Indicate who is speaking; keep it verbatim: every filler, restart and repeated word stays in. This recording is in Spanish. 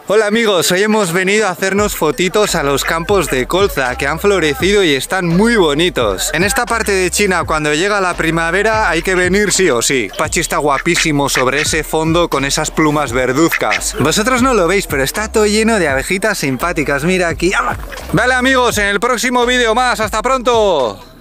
Speaker 1: Hola amigos, hoy hemos venido a hacernos fotitos a los campos de colza que han florecido y están muy bonitos. En esta parte de China, cuando llega la primavera, hay que venir sí o sí. Pachi está guapísimo sobre ese fondo con esas plumas verduzcas. Vosotros no lo veis, pero está todo lleno de abejitas simpáticas. Mira aquí. Vale amigos, en el próximo vídeo más. ¡Hasta pronto!